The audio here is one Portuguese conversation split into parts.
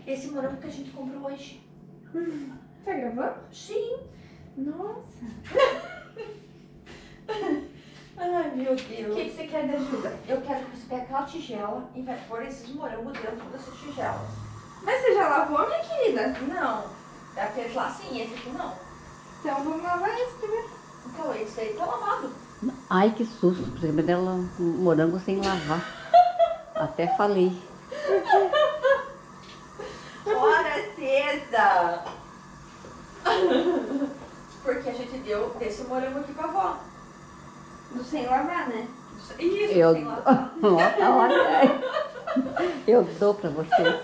esse morango que a gente comprou hoje. Tá gravando? Sim. Nossa. Ai, meu O Deus. que você quer de ajuda? Eu quero que você pegue aquela tigela e vai pôr esses morangos dentro dessa tigela. Mas você já lavou, minha querida? Não. Aqueles lá sim, esse aqui não. Então vamos lavar esse primeiro. Então esse aí tá lavado. Ai, que susto. Você me deu um morango sem lavar. Até falei. Hora cesa! Porque a gente deu desse morango aqui pra avó. Do sem lavar, né? Isso, Eu, sem lavar. olha, eu dou pra você.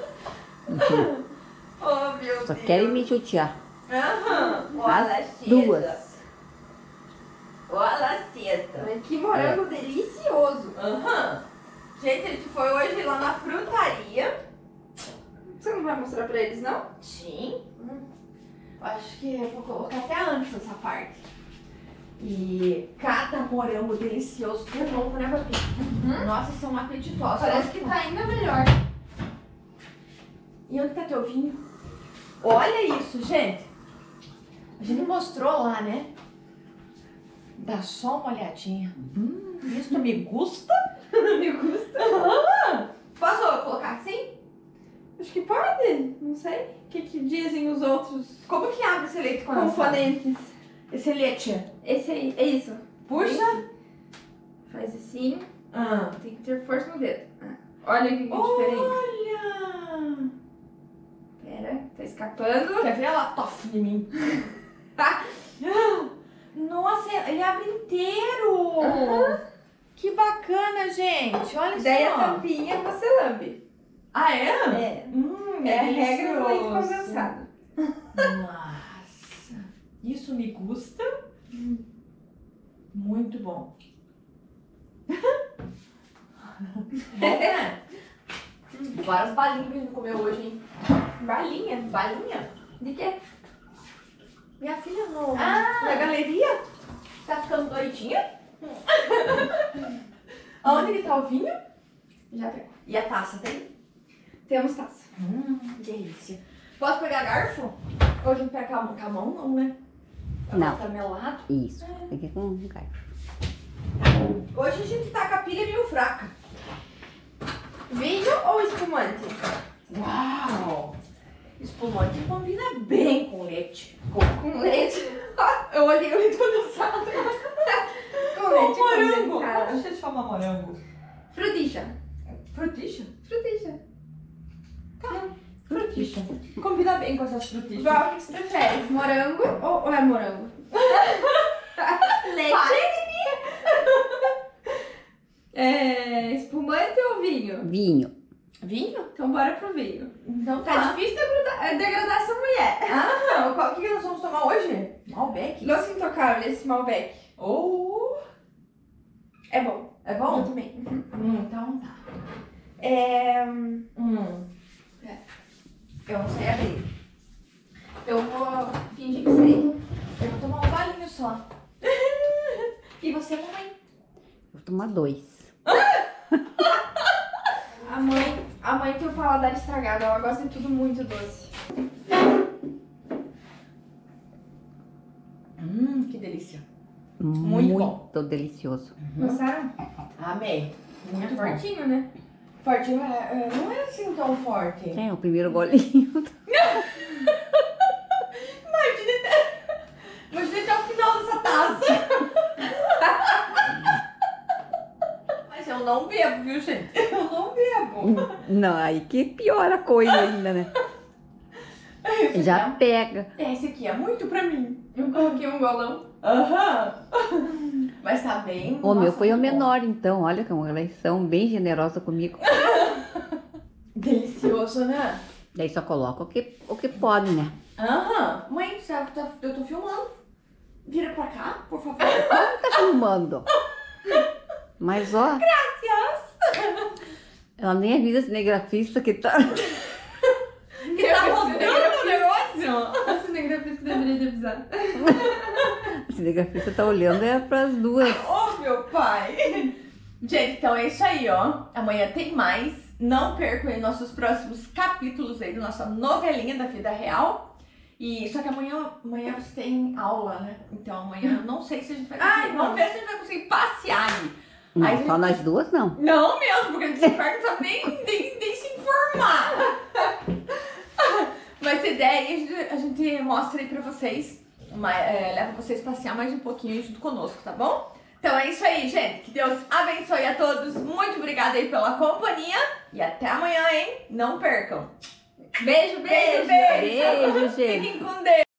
Oh, meu Só Deus. querem me judiar. Aham. Olha As duas. Olha cesa. Mas que morango delicioso. Aham. Gente, a gente foi hoje lá na frutaria. Você não vai mostrar pra eles, não? Sim. Acho que eu vou colocar até antes essa parte. E cada morango delicioso de novo, né, Babi? Nossa, são apetitosos. Parece que tá ainda melhor. E onde tá teu vinho? Olha isso, gente. A gente mostrou lá, né? Dá só uma olhadinha. Isso me gusta? Me gusta. Posso colocar assim? Acho que pode. Não sei. O que dizem os outros Como que abre esse leite condensado? componentes? Esse leite. Esse aí, é isso. Puxa. Faz assim. Ah. Tem que ter força no dedo. Olha que diferente. Olha. Pera, tá escapando. Quer ver ela tosse em mim? Nossa, ele abre inteiro. Que bacana, gente. Olha Daí a só. tampinha você lambe. Ah, é? É. É a regra do leite condensado. Nossa. Isso me gusta. Muito bom. Bom, né? Várias balinhas que a gente comeu hoje, hein? Balinha? Balinha? De quê? Minha filha no, Ah! na galeria tá ficando doidinha. Onde que tá o vinho? Já pegou. E a taça tem? Temos taça. Delícia. Posso pegar garfo? Ou a gente pega com a mão, não, né? Não. Tá melado. Isso. Tem que ir com um garfo. Hoje a gente tá com a pilha meio fraca. Vinho ou espumante? Uau! Espumante combina bem com leite. Com leite. Eu olhei o leite condensado. Com leite condensado. Você chama morango? Frutixa. Frutixa? Frutixa. Frutixa. Combina bem com essas frutichas. Qual que você prefere? Morango ou é morango? Leite. É espumante ou vinho? Vinho. Vinho? Então bora pro vinho. Então Tá tá. difícil degradar essa mulher. Ah, o que nós vamos tomar hoje? Malbec. Los Intocáveis Malbec. Oh, É bom. é Eu bom? também. Então tá. É... Eu não sei abrir. Eu vou fingir que sei. Eu vou tomar um balinho só. E você, mamãe? Vou tomar 2. A mãe tem o paladar estragado. Ela gosta de tudo muito doce. Que delícia. Muito bom. delicioso. Gostaram? Amei. Muito forte. Fortinho, né? Forte não é assim tão forte. É, o primeiro golinho. Imagina até o final dessa taça. Mas eu não bebo, viu, gente? Eu não bebo. Não, aí que piora a coisa ainda, né? Já pega. Esse aqui é muito pra mim. Eu coloquei um golão. Aham. Mas tá bem. O meu nossa, foi o muito bom. menor, então. Olha como elas são bem generosas comigo. Delicioso, né? Daí só coloca o que pode, né? Aham. Mãe, eu tô filmando. Vira pra cá, por favor. Tá filmando. Mas ó, Graças. ela nem avisa cinegrafista que tá. Que tá rodando o negócio. A cinegrafista deveria te avisar. A cinegrafista tá olhando é pras duas. Oh, meu pai. Gente, então é isso aí, ó. Amanhã tem mais. Não percam aí nossos próximos capítulos aí da nossa novelinha da vida real. E só que amanhã você tem aula, né? Então amanhã eu não sei se a gente vai conseguir. Vamos ver se a gente vai conseguir passear aí. Não, Aí só nós duas não. Não mesmo, porque a gente não sabe nem se informar. Mas se der aí, a gente mostra aí pra vocês. Leva vocês passear mais um pouquinho junto conosco, tá bom? Então é isso aí, gente. Que Deus abençoe a todos. Muito obrigada aí pela companhia. E até amanhã, hein? Não percam. Beijo, beijo. Beijo, gente. Fiquem com Deus.